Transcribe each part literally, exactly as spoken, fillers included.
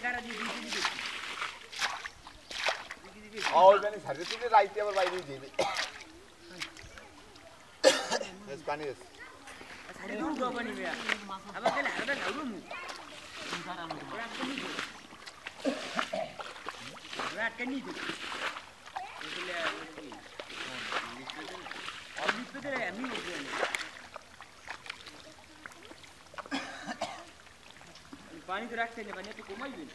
और मैंने सारे तुझे राइट टेबल बाई नहीं दी बस पानी बस सारे दूर दो पानी में अब अकेले हरदा लाऊं मु रात के नहीं दो इसलिए और लिख दे रहे हम ही पानी तो रखते नहीं बने तो कोमल भी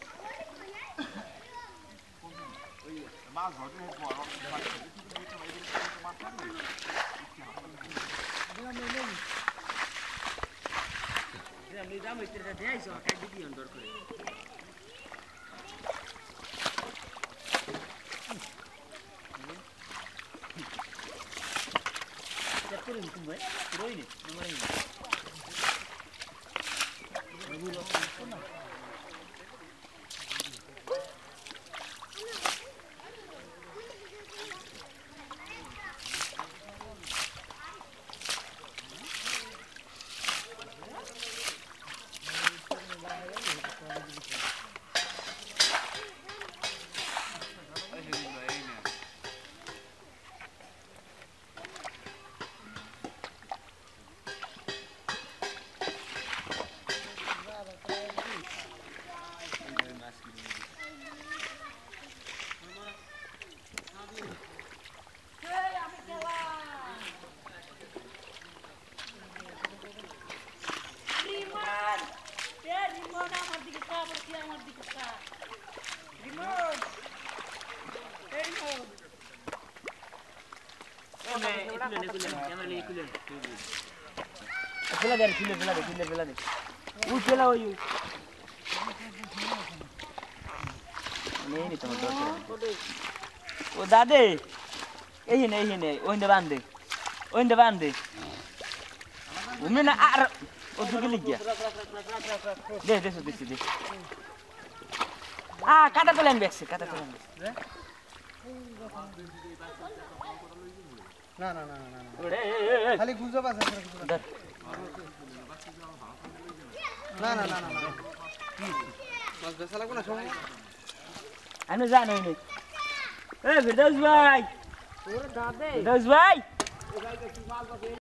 मां घोटे है को আমি দাম হইতে দেইছো কাই দিবি অন্দর করে Jatuh ni kumbai, terus ini, nomor ini. Ibu lo, mana? Pela dari sini, pela dari sini, pela dari. Uh, pela oyu. Ini ini teman teman. Oh, dade. Eh ini, eh ini. Oh, ini bande. Oh, ini bande. Umina ar. Oh, tu geli ya. Deh, deh, deh, deh. Ah, kata pelan beksi, kata pelan beksi. না না না না না খালি গুজব আছে sir কিছু না না না না না কি বস বেসা লাগবে না সময় আমি জানি নি এ ফিরদৌস ভাই ওরে দাদে ফিরদৌস ভাই